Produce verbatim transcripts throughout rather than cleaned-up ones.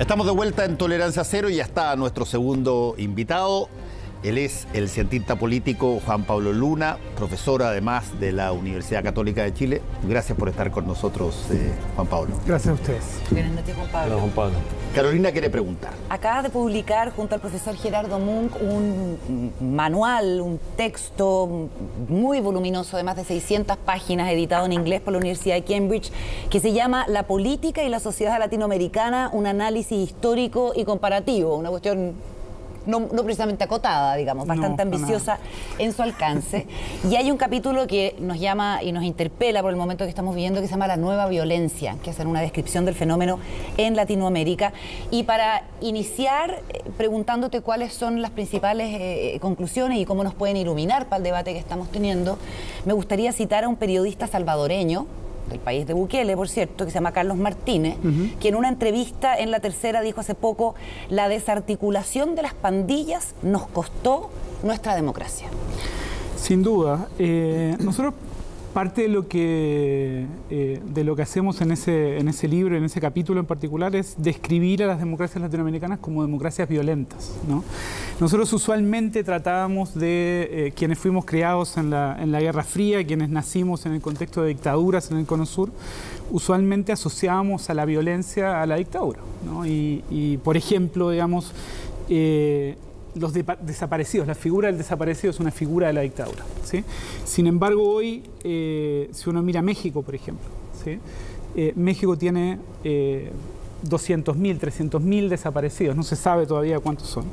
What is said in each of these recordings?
Estamos de vuelta en Tolerancia Cero y ya está nuestro segundo invitado. Él es el cientista político Juan Pablo Luna, profesor además de la Universidad Católica de Chile. Gracias por estar con nosotros, eh, Juan Pablo. Gracias a ustedes. Buenas noches, Juan Pablo. Hola, Juan Pablo. Carolina quiere preguntar. Acabas de publicar junto al profesor Gerardo Munk un manual, un texto muy voluminoso de más de seiscientas páginas, editado en inglés por la Universidad de Cambridge, que se llama La política y la sociedad latinoamericana, un análisis histórico y comparativo. Una cuestión No, no precisamente acotada, digamos, bastante no, ambiciosa en su alcance. Y hay un capítulo que nos llama y nos interpela por el momento que estamos viviendo, que se llama La nueva violencia, que hace una descripción del fenómeno en Latinoamérica. Y para iniciar, eh, preguntándote cuáles son las principales eh, conclusiones y cómo nos pueden iluminar para el debate que estamos teniendo, me gustaría citar a un periodista salvadoreño, del país de Bukele, por cierto, que se llama Carlos Martínez, uh-huh. que en una entrevista en La Tercera dijo hace poco: la desarticulación de las pandillas nos costó nuestra democracia. Sin duda. Eh, nosotros, parte de lo que eh, de lo que hacemos en ese, en ese libro, en ese capítulo en particular, es describir a las democracias latinoamericanas como democracias violentas, ¿no? Nosotros usualmente tratábamos de eh, quienes fuimos criados en la, en la Guerra Fría, quienes nacimos en el contexto de dictaduras en el Cono Sur, usualmente asociábamos a la violencia a la dictadura, ¿no? Y, y por ejemplo, digamos, eh, los de desaparecidos, la figura del desaparecido es una figura de la dictadura, ¿sí? Sin embargo, hoy, eh, si uno mira México, por ejemplo, ¿sí? eh, México tiene eh, doscientos mil, trescientos mil desaparecidos, no se sabe todavía cuántos son.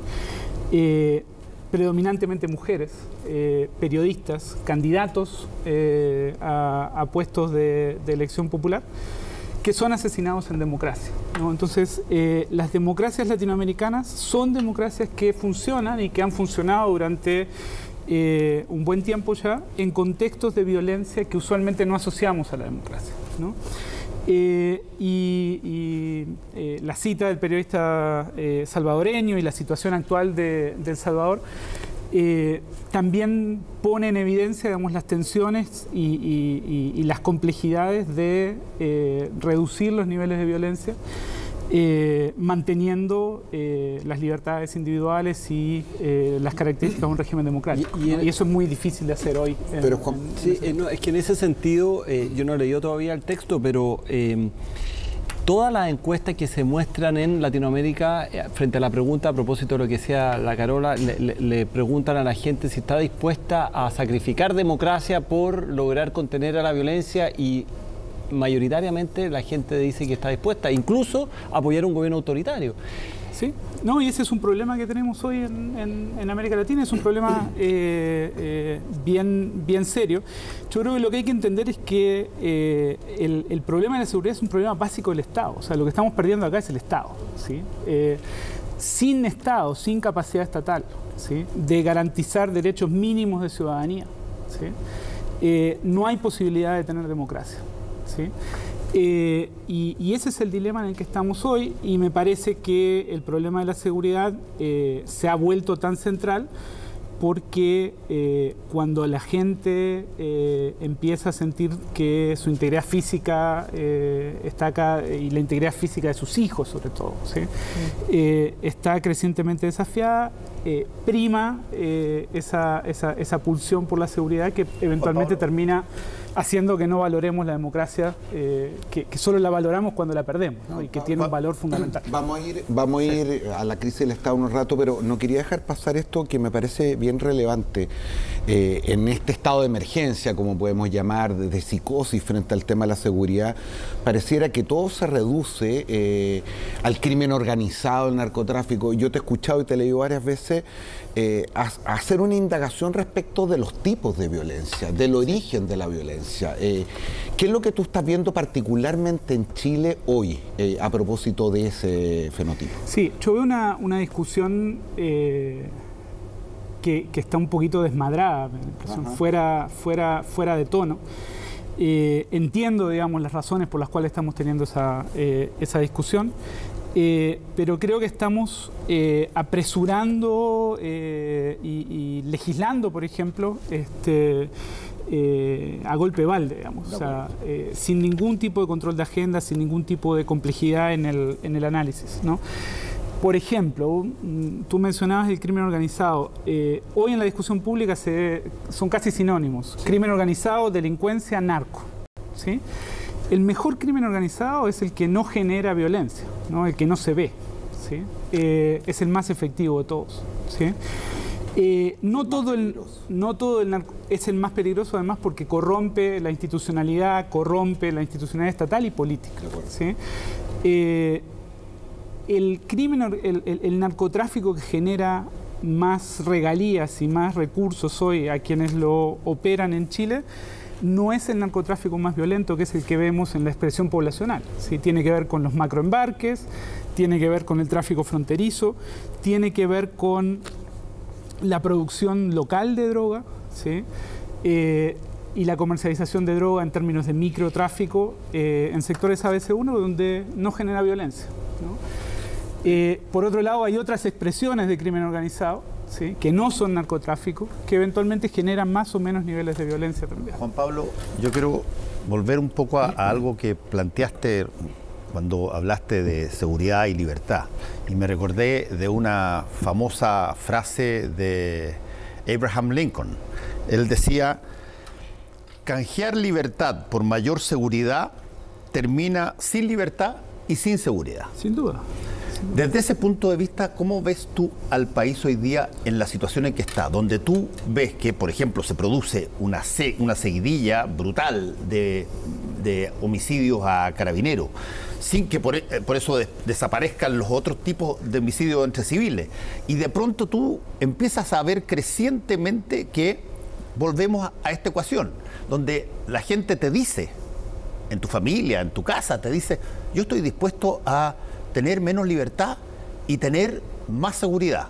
Eh, predominantemente mujeres, eh, periodistas, candidatos eh, a, a puestos de, de elección popular, que son asesinados en democracia, ¿no? Entonces, eh, las democracias latinoamericanas son democracias que funcionan y que han funcionado durante eh, un buen tiempo ya en contextos de violencia que usualmente no asociamos a la democracia, ¿no? Eh, y y eh, la cita del periodista eh, salvadoreño y la situación actual de, de El Salvador Eh, también pone en evidencia, digamos, las tensiones y, y, y, y las complejidades de eh, reducir los niveles de violencia, eh, manteniendo eh, las libertades individuales y eh, las características de un régimen democrático, y, y, ¿no? Y eso es muy difícil de hacer hoy. En, pero Juan, en, sí, eh, no, es que en ese sentido, eh, yo no he leído todavía el texto, pero Eh, todas las encuestas que se muestran en Latinoamérica, frente a la pregunta, a propósito de lo que decía la Carola, le, le, le preguntan a la gente si está dispuesta a sacrificar democracia por lograr contener a la violencia, y mayoritariamente la gente dice que está dispuesta, incluso a apoyar un gobierno autoritario. Sí, no, y ese es un problema que tenemos hoy en, en, en América Latina, es un problema eh, eh, bien, bien serio. Yo creo que lo que hay que entender es que eh, el, el problema de la seguridad es un problema básico del Estado, o sea, lo que estamos perdiendo acá es el Estado, ¿sí? Eh, sin Estado, sin capacidad estatal, ¿sí?, de garantizar derechos mínimos de ciudadanía, ¿sí?, eh, no hay posibilidad de tener democracia, ¿sí? Eh, y, y ese es el dilema en el que estamos hoy, y me parece que el problema de la seguridad eh, se ha vuelto tan central porque eh, cuando la gente eh, empieza a sentir que su integridad física eh, está acá, y la integridad física de sus hijos sobre todo, ¿sí?, eh, está crecientemente desafiada, eh, prima eh, esa, esa, esa pulsión por la seguridad que eventualmente termina haciendo que no valoremos la democracia, eh, que, que solo la valoramos cuando la perdemos, ¿no?, y que tiene un valor fundamental. Vamos a ir, vamos a, ir sí. a la crisis del Estado un rato, pero no quería dejar pasar esto que me parece bien relevante. Eh, en este estado de emergencia, como podemos llamar, de, de psicosis frente al tema de la seguridad, pareciera que todo se reduce eh, al crimen organizado, al narcotráfico. Yo te he escuchado y te he leído varias veces eh, a, a hacer una indagación respecto de los tipos de violencia, del origen de la violencia. Eh, ¿Qué es lo que tú estás viendo particularmente en Chile hoy eh, a propósito de ese fenotipo? Sí, yo veo una, una discusión eh, que, que está un poquito desmadrada, fuera, fuera, fuera de tono. Eh, entiendo, digamos, las razones por las cuales estamos teniendo esa, eh, esa discusión. Eh, pero creo que estamos eh, apresurando eh, y, y legislando, por ejemplo, este, eh, a golpe balde, digamos, o sea, eh, sin ningún tipo de control de agenda, sin ningún tipo de complejidad en el, en el análisis, ¿no? Por ejemplo, tú mencionabas el crimen organizado. Eh, hoy en la discusión pública se, son casi sinónimos. Sí. Crimen organizado, delincuencia, narco, ¿sí? El mejor crimen organizado es el que no genera violencia, ¿no? El que no se ve, ¿sí? Eh, es el más efectivo de todos, ¿sí? Eh, no, todo el, no todo el narco es el más peligroso, además, porque corrompe la institucionalidad, corrompe la institucionalidad estatal y política, ¿sí? Eh, el crimen, el, el, el narcotráfico que genera más regalías y más recursos hoy a quienes lo operan en Chile no es el narcotráfico más violento, que es el que vemos en la expresión poblacional, ¿sí? Tiene que ver con los macroembarques, tiene que ver con el tráfico fronterizo, tiene que ver con la producción local de droga, ¿sí? eh, y la comercialización de droga en términos de microtráfico eh, en sectores A B C uno donde no genera violencia, ¿no? Eh, por otro lado, hay otras expresiones de crimen organizado, ¿sí? Que no son narcotráfico, que eventualmente generan más o menos niveles de violencia también. Juan Pablo, yo quiero volver un poco a, a algo que planteaste cuando hablaste de seguridad y libertad. Y me recordé de una famosa frase de Abraham Lincoln. Él decía, canjear libertad por mayor seguridad termina sin libertad y sin seguridad. Sin duda. Desde ese punto de vista, ¿cómo ves tú al país hoy día en la situación en que está? Donde tú ves que, por ejemplo, se produce una, se, una seguidilla brutal de, de homicidios a carabineros, sin que por, por eso de, desaparezcan los otros tipos de homicidios entre civiles. Y de pronto tú empiezas a ver crecientemente que volvemos a, a esta ecuación, donde la gente te dice, en tu familia, en tu casa, te dice, yo estoy dispuesto a tener menos libertad y tener más seguridad.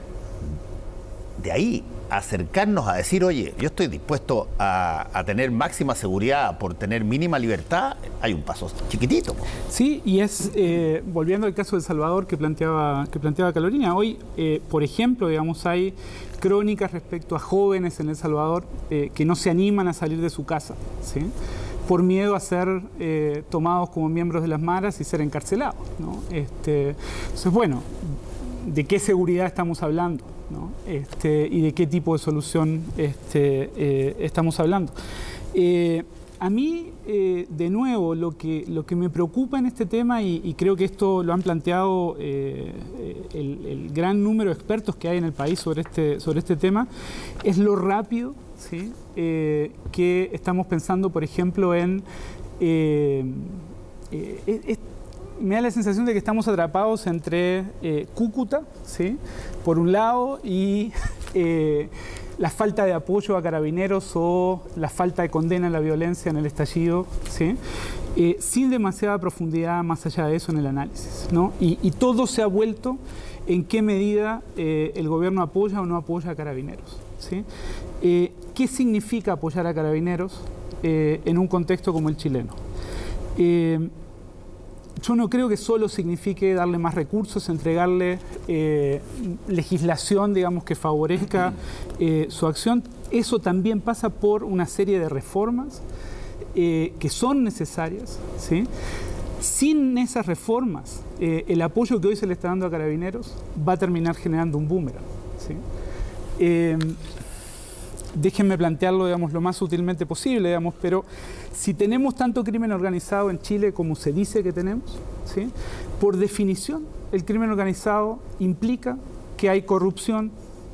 De ahí acercarnos a decir, oye, yo estoy dispuesto a, a tener máxima seguridad por tener mínima libertad, hay un paso chiquitito. Sí, y es, eh, volviendo al caso de El Salvador que planteaba, que planteaba Carolina, hoy, eh, por ejemplo, digamos, hay crónicas respecto a jóvenes en El Salvador eh, que no se animan a salir de su casa, ¿sí? Por miedo a ser eh, tomados como miembros de las maras y ser encarcelados, ¿no? Este, entonces, bueno, ¿de qué seguridad estamos hablando, ¿no? Este, y de qué tipo de solución este, eh, estamos hablando? Eh, a mí, eh, de nuevo, lo que, lo que me preocupa en este tema, y, y creo que esto lo han planteado eh, el, el gran número de expertos que hay en el país sobre este, sobre este tema, es lo rápido, ¿sí? eh, que estamos pensando, por ejemplo, en... Eh, eh, es, me da la sensación de que estamos atrapados entre eh, Cúcuta, ¿sí? Por un lado, y eh, la falta de apoyo a carabineros o la falta de condena a la violencia en el estallido, ¿sí? eh, sin demasiada profundidad más allá de eso en el análisis, ¿no? Y, y todo se ha vuelto en qué medida eh, el gobierno apoya o no apoya a carabineros, ¿sí? Eh, ¿Qué significa apoyar a carabineros eh, en un contexto como el chileno? Eh, Yo no creo que solo signifique darle más recursos, entregarle eh, legislación, digamos, que favorezca eh, su acción. Eso también pasa por una serie de reformas eh, que son necesarias, ¿sí? Sin esas reformas, eh, el apoyo que hoy se le está dando a Carabineros va a terminar generando un boomerang, ¿sí? Eh, Déjenme plantearlo, digamos, lo más sutilmente posible, digamos, pero si tenemos tanto crimen organizado en Chile como se dice que tenemos, ¿sí? Por definición, el crimen organizado implica que hay corrupción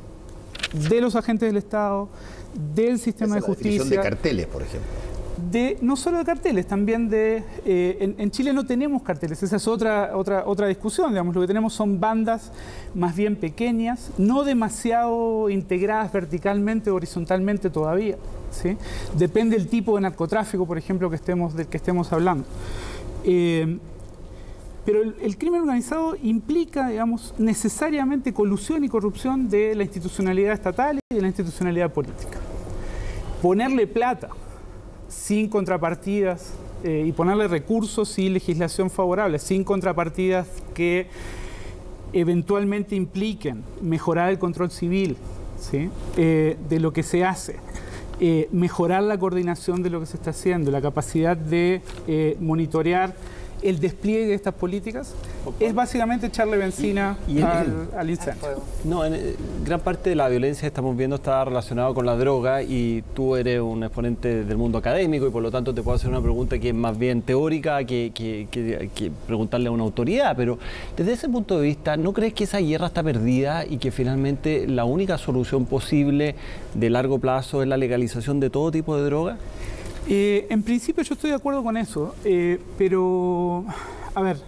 de los agentes del Estado, del sistema de justicia. Esa es la definición de carteles, por ejemplo. De, no solo de carteles, también de... Eh, en, en Chile no tenemos carteles, esa es otra, otra, otra discusión, digamos, lo que tenemos son bandas más bien pequeñas, no demasiado integradas verticalmente o horizontalmente todavía, ¿sí? Depende del tipo de narcotráfico, por ejemplo, que estemos, del que estemos hablando. Eh, pero el, el crimen organizado implica, digamos, necesariamente colusión y corrupción de la institucionalidad estatal y de la institucionalidad política. Ponerle plata sin contrapartidas eh, y ponerle recursos y legislación favorable, sin contrapartidas que eventualmente impliquen mejorar el control civil, ¿sí? eh, de lo que se hace, eh, mejorar la coordinación de lo que se está haciendo, la capacidad de eh, monitorear el despliegue de estas políticas, es básicamente echarle benzina y, y al, al incendio. No, en, eh, gran parte de la violencia que estamos viendo está relacionada con la droga y tú eres un exponente del mundo académico y por lo tanto te puedo hacer una pregunta que es más bien teórica que, que, que, que preguntarle a una autoridad, pero desde ese punto de vista, ¿no crees que esa guerra está perdida y que finalmente la única solución posible de largo plazo es la legalización de todo tipo de droga? Eh, en principio yo estoy de acuerdo con eso, eh, pero, a ver,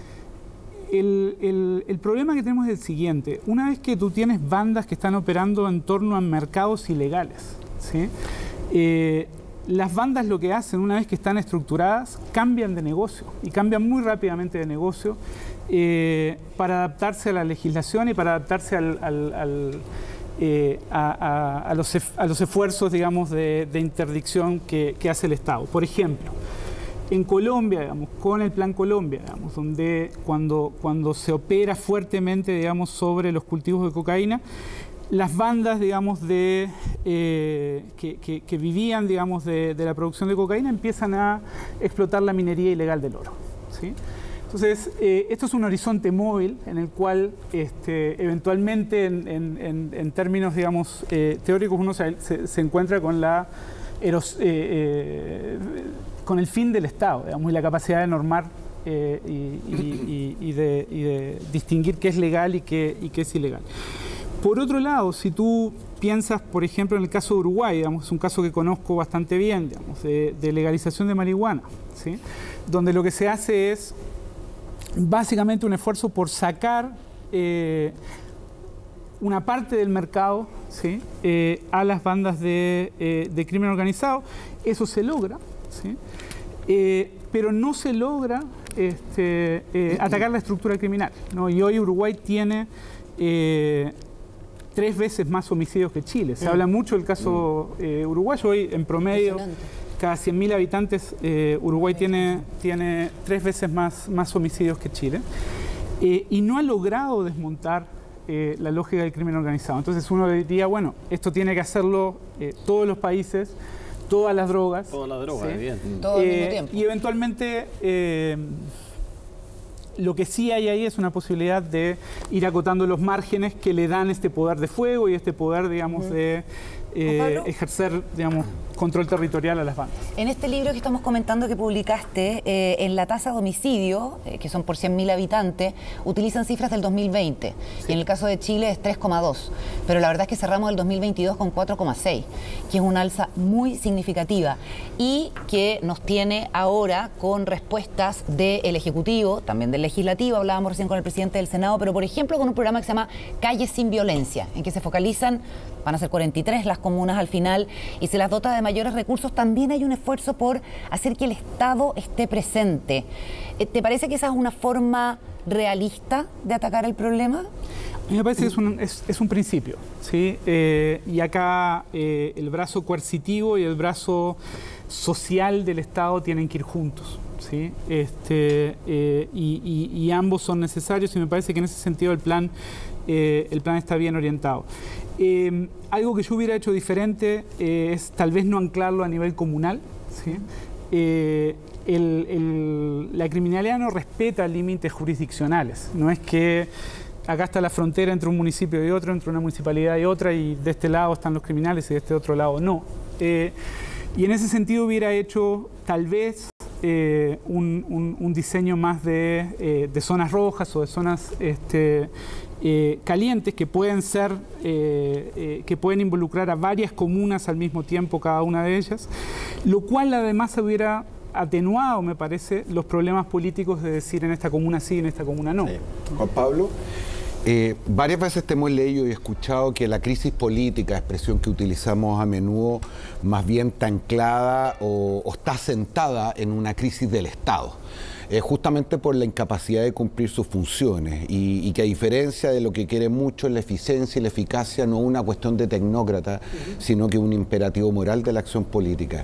el, el, el problema que tenemos es el siguiente. Una vez que tú tienes bandas que están operando en torno a mercados ilegales, ¿sí? eh, las bandas lo que hacen una vez que están estructuradas, cambian de negocio y cambian muy rápidamente de negocio eh, para adaptarse a la legislación y para adaptarse al... al, al Eh, a, a, a, los, a los esfuerzos, digamos, de, de interdicción que, que hace el Estado. Por ejemplo, en Colombia, digamos, con el Plan Colombia, digamos, donde cuando, cuando se opera fuertemente, digamos, sobre los cultivos de cocaína, las bandas, digamos, de, eh, que, que, que vivían, digamos, de, de la producción de cocaína empiezan a explotar la minería ilegal del oro, ¿sí? Entonces, eh, esto es un horizonte móvil en el cual este, eventualmente en, en, en términos, digamos, eh, teóricos uno se, se, se encuentra con, la eros, eh, eh, con el fin del Estado, digamos, y la capacidad de normar eh, y, y, y, y, de, y de distinguir qué es legal y qué, y qué es ilegal. Por otro lado, si tú piensas, por ejemplo, en el caso de Uruguay, digamos, es un caso que conozco bastante bien, digamos, de, de legalización de marihuana, ¿sí? Donde lo que se hace es básicamente un esfuerzo por sacar eh, una parte del mercado, ¿sí? eh, a las bandas de, eh, de crimen organizado. Eso se logra, ¿sí? eh, pero no se logra este, eh, atacar la estructura criminal, ¿no? Y hoy Uruguay tiene eh, tres veces más homicidios que Chile. Se habla mucho del caso eh, uruguayo. Hoy en promedio, cada cien mil habitantes, eh, Uruguay tiene, tiene tres veces más, más homicidios que Chile, eh, y no ha logrado desmontar eh, la lógica del crimen organizado. Entonces uno diría, bueno, esto tiene que hacerlo eh, todos los países, todas las drogas. Todas las drogas, ¿sí? bien. Todo al Eh, mismo tiempo. Y eventualmente eh, lo que sí hay ahí es una posibilidad de ir acotando los márgenes que le dan este poder de fuego y este poder, digamos, uh-huh. de eh, ejercer, digamos, control territorial a las bandas. En este libro que estamos comentando que publicaste, eh, en la tasa de homicidio, eh, que son por cien mil habitantes, utilizan cifras del dos mil veinte. Sí. Y en el caso de Chile es tres coma dos. Pero la verdad es que cerramos el dos mil veintidós con cuatro coma seis, que es una alza muy significativa y que nos tiene ahora con respuestas del Ejecutivo, también del Legislativo. Hablábamos recién con el presidente del Senado, pero por ejemplo con un programa que se llama Calles sin Violencia, en que se focalizan, van a ser cuarenta y tres las comunas al final, y se las dota de mayores recursos. También hay un esfuerzo por hacer que el Estado esté presente. ¿Te parece que esa es una forma realista de atacar el problema? A mí me parece que es un, es, es un principio, ¿sí? Eh, y acá eh, el brazo coercitivo y el brazo social del Estado tienen que ir juntos, ¿sí? Este, eh, y, y, y ambos son necesarios, y me parece que en ese sentido el plan, eh, el plan está bien orientado. Eh, algo que yo hubiera hecho diferente eh, es tal vez no anclarlo a nivel comunal, ¿sí? Eh, el, el, la criminalidad no respeta límites jurisdiccionales. No es que acá está la frontera entre un municipio y otro, entre una municipalidad y otra, y de este lado están los criminales y de este otro lado no. Eh, y en ese sentido hubiera hecho tal vez eh, un, un, un diseño más de, eh, de zonas rojas o de zonas este, eh, calientes que pueden ser, eh, eh, que pueden involucrar a varias comunas al mismo tiempo, cada una de ellas, lo cual además hubiera atenuado, me parece, los problemas políticos de decir en esta comuna sí, en esta comuna no. Sí. Juan Pablo, eh, varias veces te hemos leído y escuchado que la crisis política, expresión que utilizamos a menudo, más bien está anclada o, o está sentada en una crisis del Estado, eh, justamente por la incapacidad de cumplir sus funciones, y, y que a diferencia de lo que quiere mucho, la eficiencia y la eficacia no es una cuestión de tecnócrata, uh-huh. sino que un imperativo moral de la acción política.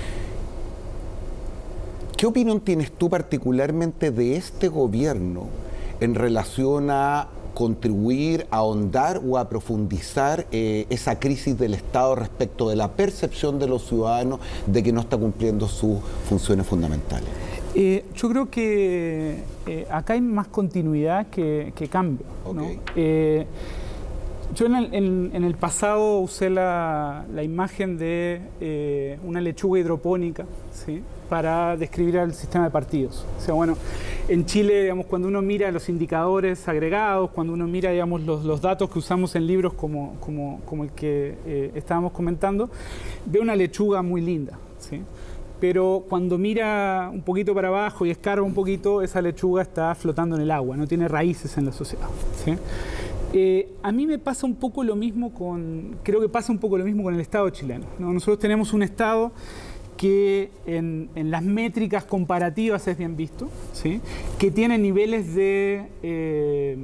¿Qué opinión tienes tú particularmente de este gobierno en relación a contribuir a ahondar o a profundizar eh, esa crisis del Estado respecto de la percepción de los ciudadanos de que no está cumpliendo sus funciones fundamentales? Eh, yo creo que eh, acá hay más continuidad que, que cambio, ¿no? Okay. Eh, yo en el, en, en el pasado usé la, la imagen de eh, una lechuga hidropónica, ¿sí?, para describir el sistema de partidos. O sea, bueno, en Chile, digamos, cuando uno mira los indicadores agregados, cuando uno mira, digamos, los, los datos que usamos en libros como, como, como el que eh, estábamos comentando, ve una lechuga muy linda, ¿sí? Pero cuando mira un poquito para abajo y escarba un poquito, esa lechuga está flotando en el agua, no tiene raíces en la sociedad, ¿sí? Eh, a mí me pasa un poco lo mismo con, creo que pasa un poco lo mismo con el Estado chileno, ¿no? Nosotros tenemos un Estado que en, en las métricas comparativas es bien visto, ¿sí?, que tiene niveles de eh,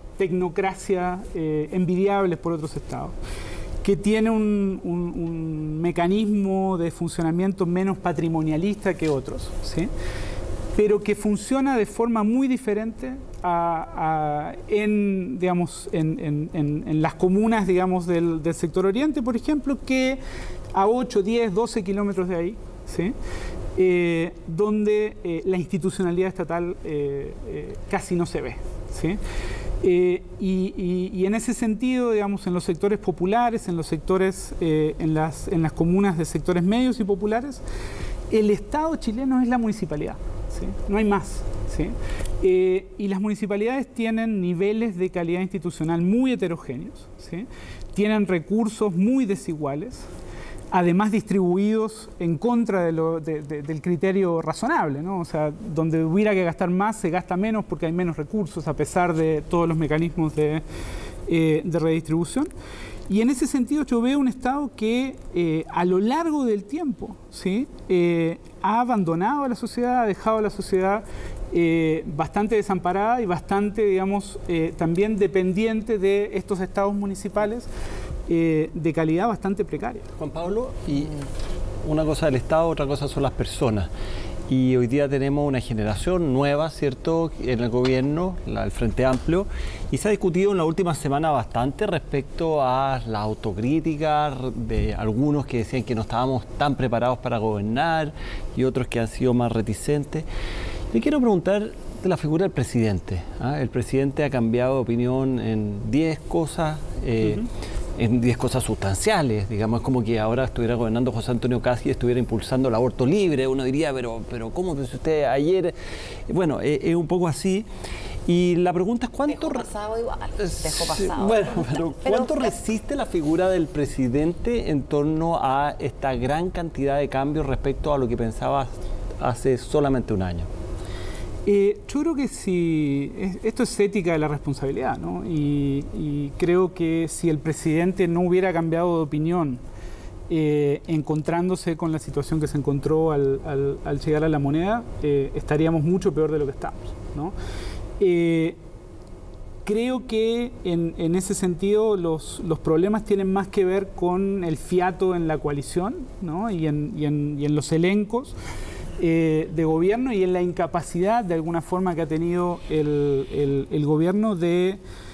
tecnocracia eh, envidiables por otros estados, que tiene un, un, un mecanismo de funcionamiento menos patrimonialista que otros, ¿sí?, pero que funciona de forma muy diferente a, a, en, digamos, en, en, en, en las comunas, digamos, del, del sector oriente, por ejemplo, que a ocho, diez, doce kilómetros de ahí, ¿sí?, eh, donde eh, la institucionalidad estatal eh, eh, casi no se ve, ¿sí? Eh, y, y, y en ese sentido, digamos, en los sectores populares, en los sectores, eh, en, las, en las comunas de sectores medios y populares, el Estado chileno es la municipalidad, ¿sí?, no hay más, ¿sí? Eh, y las municipalidades tienen niveles de calidad institucional muy heterogéneos, ¿sí?, tienen recursos muy desiguales, además distribuidos en contra de lo, de, de, del criterio razonable, ¿no? O sea, donde hubiera que gastar más, se gasta menos porque hay menos recursos, a pesar de todos los mecanismos de, eh, de redistribución. Y en ese sentido yo veo un Estado que eh, a lo largo del tiempo, ¿sí?, eh, ha abandonado a la sociedad, ha dejado a la sociedad eh, bastante desamparada y bastante, digamos, eh, también dependiente de estos estados municipales eh, de calidad bastante precaria. Juan Pablo, y una cosa del Estado, otra cosa son las personas. Y hoy día tenemos una generación nueva, ¿cierto?, en el gobierno, la del Frente Amplio, y se ha discutido en la última semana bastante respecto a la autocrítica de algunos que decían que no estábamos tan preparados para gobernar y otros que han sido más reticentes. Le quiero preguntar de la figura del presidente, ¿ah? El presidente ha cambiado de opinión en diez cosas, eh, uh-huh. en diez cosas sustanciales, digamos, es como que ahora estuviera gobernando José Antonio Kast y estuviera impulsando el aborto libre. Uno diría, pero, pero ¿cómo pensó usted ayer? Bueno, es, es un poco así. Y la pregunta es cuánto... Dejó pasado igual, dejó pasado. Bueno, pero ¿cuánto pero, resiste la figura del presidente en torno a esta gran cantidad de cambios respecto a lo que pensaba hace solamente un año? Eh, yo creo que si esto es ética de la responsabilidad, ¿no? Y, y creo que si el presidente no hubiera cambiado de opinión, eh, encontrándose con la situación que se encontró al, al, al llegar a la moneda, eh, estaríamos mucho peor de lo que estamos, ¿no? Eh, creo que en, en ese sentido los, los problemas tienen más que ver con el fiato en la coalición, ¿no?, y en, y en, y en los elencos Eh, de gobierno y en la incapacidad de alguna forma que ha tenido el, el, el gobierno de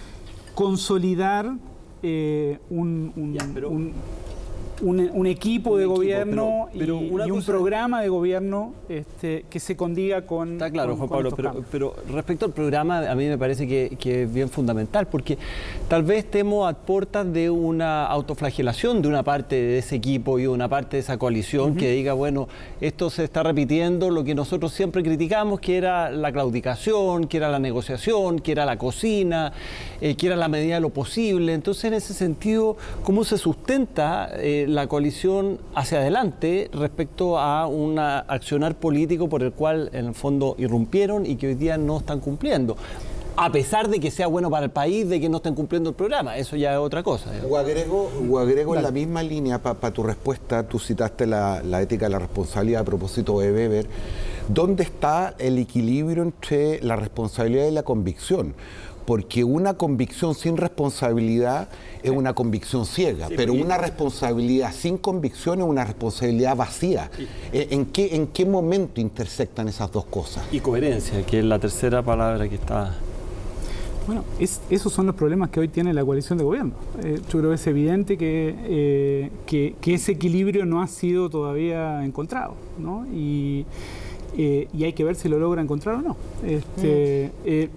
consolidar eh, un, un, ya, pero, un, un, un equipo un de equipo, gobierno pero, pero y, y un programa de gobierno este, que se condiga con... Está claro, con, Juan Pablo, pero, pero respecto al programa, a mí me parece que, que es bien fundamental, porque tal vez estemos a puertas de una autoflagelación de una parte de ese equipo y de una parte de esa coalición, uh-huh, que diga, bueno, esto se está repitiendo lo que nosotros siempre criticamos, que era la claudicación, que era la negociación, que era la cocina, eh, que era la medida de lo posible. Entonces, en ese sentido, ¿cómo se sustenta eh, la coalición hacia adelante respecto a un accionar político por el cual en el fondo irrumpieron y que hoy día no están cumpliendo? A pesar de que sea bueno para el país, de que no estén cumpliendo el programa, eso ya es otra cosa. O agrego, o agrego en la misma línea para pa tu respuesta, tú citaste la, la ética de la responsabilidad a propósito de Weber. ¿Dónde está el equilibrio entre la responsabilidad y la convicción? Porque una convicción sin responsabilidad es una convicción ciega, sí, pero una responsabilidad sin convicción es una responsabilidad vacía. Sí. ¿En qué, ¿En qué momento intersectan esas dos cosas? Y coherencia, que es la tercera palabra que está... Bueno, es, esos son los problemas que hoy tiene la coalición de gobierno. Eh, yo creo que es evidente que, eh, que, que ese equilibrio no ha sido todavía encontrado, ¿no? Y, eh, y hay que ver si lo logra encontrar o no. Este, mm. eh,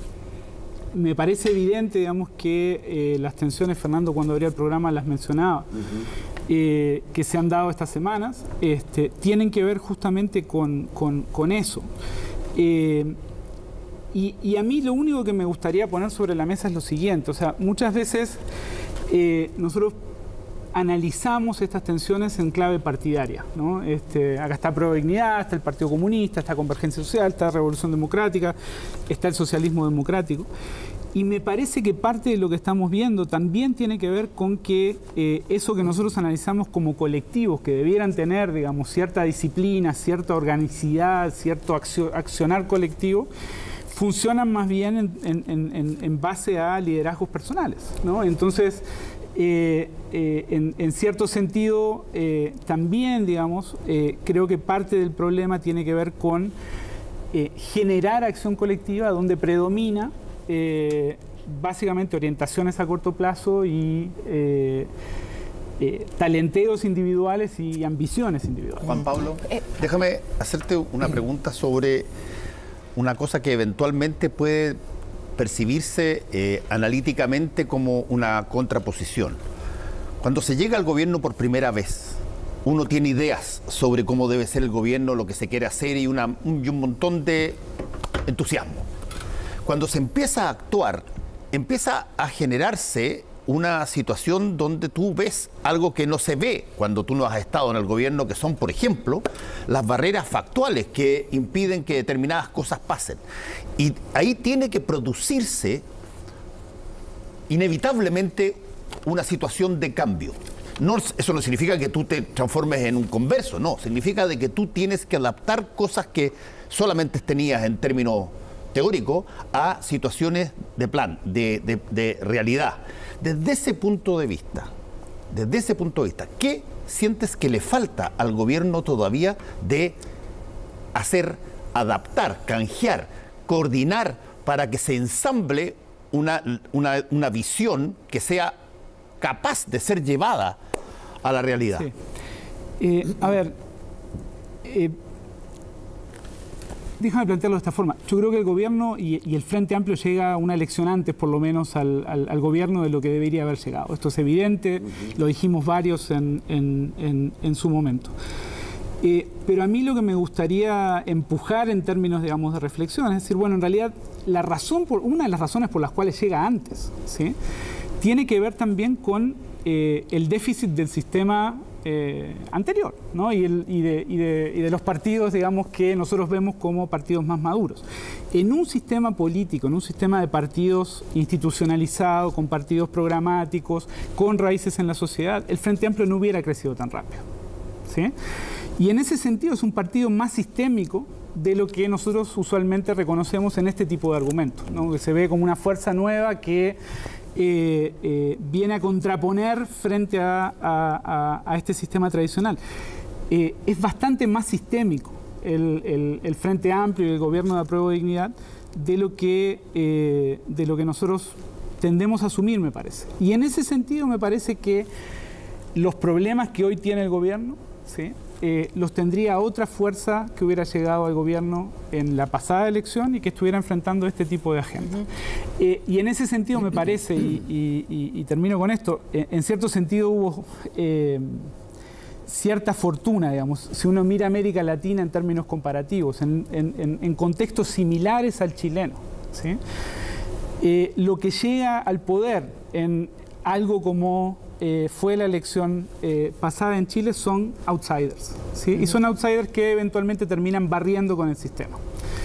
me parece evidente, digamos, que eh, las tensiones, Fernando, cuando abría el programa las mencionaba, uh-huh. eh, que se han dado estas semanas, este, tienen que ver justamente con, con, con eso. Eh, y, y a mí lo único que me gustaría poner sobre la mesa es lo siguiente, o sea, muchas veces eh, nosotros analizamos estas tensiones en clave partidaria, ¿no? Este, acá está Prueba de Dignidad, está el Partido Comunista, está Convergencia Social, está Revolución Democrática, está el socialismo democrático. Y me parece que parte de lo que estamos viendo también tiene que ver con que eh, eso que nosotros analizamos como colectivos, que debieran tener, digamos, cierta disciplina, cierta organicidad, cierto accionar colectivo, funcionan más bien en, en, en, en base a liderazgos personales, ¿no? Entonces, Eh, eh, en, en cierto sentido, eh, también, digamos, eh, creo que parte del problema tiene que ver con eh, generar acción colectiva donde predomina eh, básicamente orientaciones a corto plazo y eh, eh, talenteos individuales y ambiciones individuales. Juan Pablo, déjame hacerte una pregunta sobre una cosa que eventualmente puede percibirse eh, analíticamente como una contraposición. Cuando se llega al gobierno por primera vez, uno tiene ideas sobre cómo debe ser el gobierno, lo que se quiere hacer y, una, un, y un montón de entusiasmo. Cuando se empieza a actuar, empieza a generarse una situación donde tú ves algo que no se ve cuando tú no has estado en el gobierno, que son, por ejemplo, las barreras factuales que impiden que determinadas cosas pasen. Y ahí tiene que producirse inevitablemente una situación de cambio. No, eso no significa que tú te transformes en un converso, no, significa de que tú tienes que adaptar cosas que solamente tenías en términos teóricos a situaciones de plan, de, de, de realidad. Desde ese punto de vista, desde ese punto de vista, ¿qué sientes que le falta al gobierno todavía de hacer, adaptar, canjear, coordinar para que se ensamble una, una, una visión que sea capaz de ser llevada a la realidad? Sí. Eh, a ver, eh, déjame plantearlo de esta forma. Yo creo que el gobierno y, y el Frente Amplio llega a una elección antes, por lo menos, al, al, al gobierno de lo que debería haber llegado. Esto es evidente, uh-huh. Lo dijimos varios en, en, en, en su momento. Eh, pero a mí lo que me gustaría empujar en términos, digamos, de reflexión, es decir, bueno, en realidad, la razón por, una de las razones por las cuales llega antes, ¿sí?, tiene que ver también con eh, el déficit del sistema eh, anterior, ¿no? y, el, y, de, y, de, y de los partidos, digamos, que nosotros vemos como partidos más maduros. En un sistema político, en un sistema de partidos institucionalizado, con partidos programáticos, con raíces en la sociedad, el Frente Amplio no hubiera crecido tan rápido, ¿sí? Y en ese sentido es un partido más sistémico de lo que nosotros usualmente reconocemos en este tipo de argumentos, ¿no? Que se ve como una fuerza nueva que eh, eh, viene a contraponer frente a, a, a, a este sistema tradicional. Eh, es bastante más sistémico el, el, el Frente Amplio y el gobierno de Apruebo de Dignidad de lo que, eh, de lo que nosotros tendemos a asumir, me parece. Y en ese sentido me parece que los problemas que hoy tiene el gobierno, ¿sí?, Eh, los tendría otra fuerza que hubiera llegado al gobierno en la pasada elección y que estuviera enfrentando este tipo de agenda. Uh-huh. eh, y en ese sentido me parece, y, y, y, y termino con esto, eh, en cierto sentido hubo eh, cierta fortuna, digamos, si uno mira América Latina en términos comparativos, en, en, en contextos similares al chileno, ¿sí? Eh, lo que llega al poder en algo como Eh, fue la elección eh, pasada en Chile son outsiders, ¿sí? Uh-huh. Y son outsiders que eventualmente terminan barriendo con el sistema.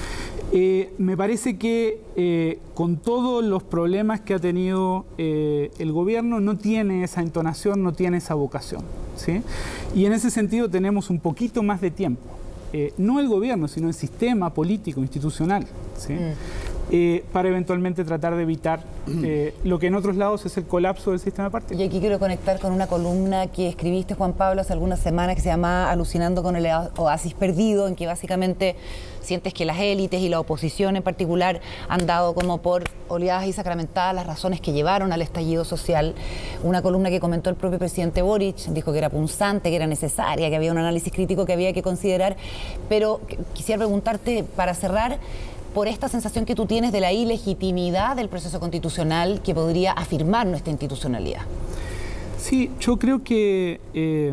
Eh, me parece que eh, con todos los problemas que ha tenido eh, el gobierno no tiene esa entonación, no tiene esa vocación, ¿sí? Y en ese sentido tenemos un poquito más de tiempo. Eh, no el gobierno, sino el sistema político, institucional, ¿sí? Mm. eh, para eventualmente tratar de evitar eh, lo que en otros lados es el colapso del sistema de partidos. Y aquí quiero conectar con una columna que escribiste, Juan Pablo, hace algunas semanas, que se llama Alucinando con el oasis perdido, en que básicamente sientes que las élites y la oposición en particular han dado como por oleadas y sacramentadas las razones que llevaron al estallido social. Una columna que comentó el propio presidente Boric, dijo que era punzante, que era necesaria, que había un análisis crítico que había que considerar. Pero quisiera preguntarte, para cerrar, por esta sensación que tú tienes de la ilegitimidad del proceso constitucional que podría afirmar nuestra institucionalidad. Sí, yo creo que eh,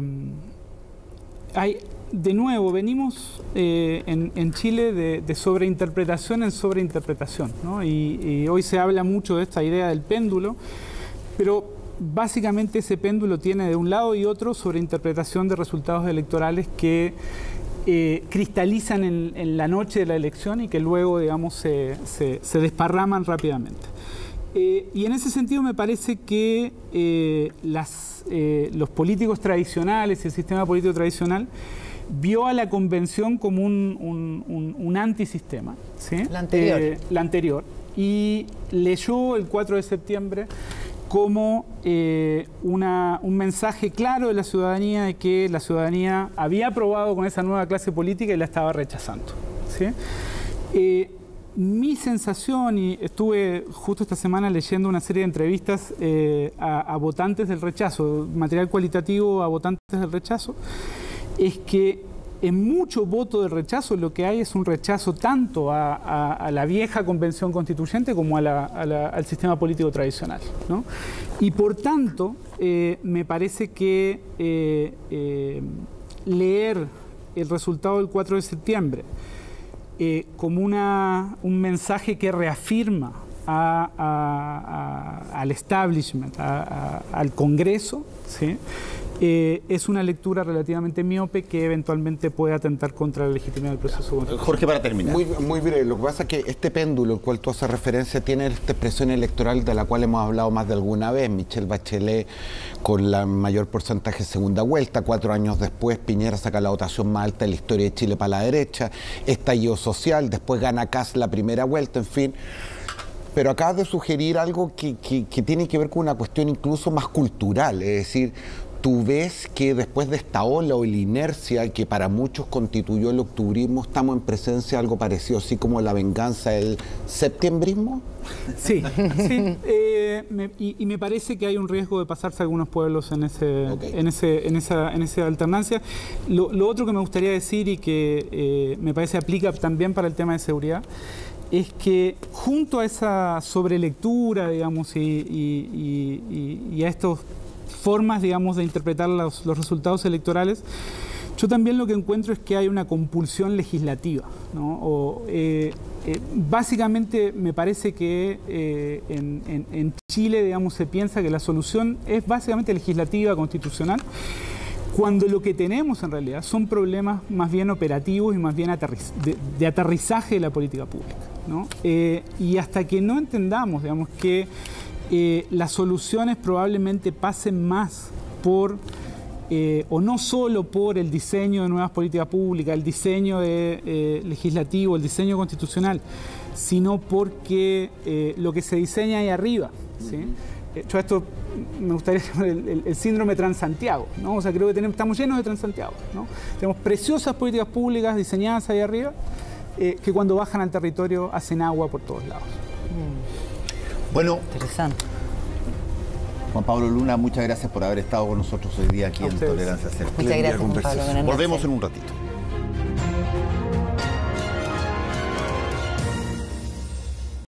hay... De nuevo, venimos eh, en, en Chile de, de sobreinterpretación en sobreinterpretación, ¿no? Y, y hoy se habla mucho de esta idea del péndulo, pero básicamente ese péndulo tiene de un lado y otro sobreinterpretación de resultados electorales que eh, cristalizan en, en la noche de la elección y que luego, digamos, se, se, se desparraman rápidamente. Eh, y en ese sentido me parece que eh, las, eh, los políticos tradicionales y el sistema político tradicional vio a la convención como un, un, un, un antisistema, ¿sí? La anterior. Eh, la anterior. Y leyó el cuatro de septiembre como eh, una, un mensaje claro de la ciudadanía de que la ciudadanía había aprobado con esa nueva clase política y la estaba rechazando, ¿sí? Eh, mi sensación, y estuve justo esta semana leyendo una serie de entrevistas eh, a, a votantes del rechazo, material cualitativo a votantes del rechazo, es que en mucho voto de rechazo lo que hay es un rechazo tanto a, a, a la vieja convención constituyente como a la, a la, al sistema político tradicional, ¿no? Y por tanto, eh, me parece que eh, eh, leer el resultado del cuatro de septiembre eh, como una, un mensaje que reafirma a, a, a, al establishment, a, a, al Congreso, ¿sí? Eh, es una lectura relativamente miope que eventualmente puede atentar contra la legitimidad del proceso. Jorge, para terminar. Muy, muy breve. Lo que pasa es que este péndulo al cual tú haces referencia tiene esta expresión electoral de la cual hemos hablado más de alguna vez. Michelle Bachelet con la mayor porcentaje de segunda vuelta. Cuatro años después Piñera saca la votación más alta de la historia de Chile para la derecha. Estallido social. Después gana Kast la primera vuelta. En fin... Pero acabas de sugerir algo que, que, que tiene que ver con una cuestión incluso más cultural, es decir, tú ves que después de esta ola o la inercia que para muchos constituyó el octubrismo, estamos en presencia de algo parecido, así como la venganza del septiembrismo. Sí, sí. Eh, me, y, y me parece que hay un riesgo de pasarse a algunos pueblos en ese, okay. en ese, en esa, en esa alternancia. Lo, lo otro que me gustaría decir y que eh, me parece aplica también para el tema de seguridad, es que junto a esa sobrelectura, digamos, y, y, y, y a estas formas, digamos, de interpretar los, los resultados electorales, yo también lo que encuentro es que hay una compulsión legislativa, ¿no? O, eh, eh, básicamente me parece que eh, en, en, en Chile, digamos, se piensa que la solución es básicamente legislativa, constitucional, cuando lo que tenemos en realidad son problemas más bien operativos y más bien aterriz de, de aterrizaje de la política pública, ¿no? Eh, y hasta que no entendamos, digamos, que eh, las soluciones probablemente pasen más por, eh, o no solo por el diseño de nuevas políticas públicas, el diseño de, eh, legislativo, el diseño constitucional, sino porque eh, lo que se diseña ahí arriba, ¿sí? Yo esto me gustaría llamar el, el, el síndrome Transantiago, ¿no? O sea, creo que tenemos, estamos llenos de Transantiago, ¿no? Tenemos preciosas políticas públicas diseñadas ahí arriba eh, que cuando bajan al territorio hacen agua por todos lados. Mm. Bueno, interesante. Juan Pablo Luna, muchas gracias por haber estado con nosotros hoy día aquí en Tolerancia Cero. Muchas gracias, Juan Pablo. Volvemos en un ratito.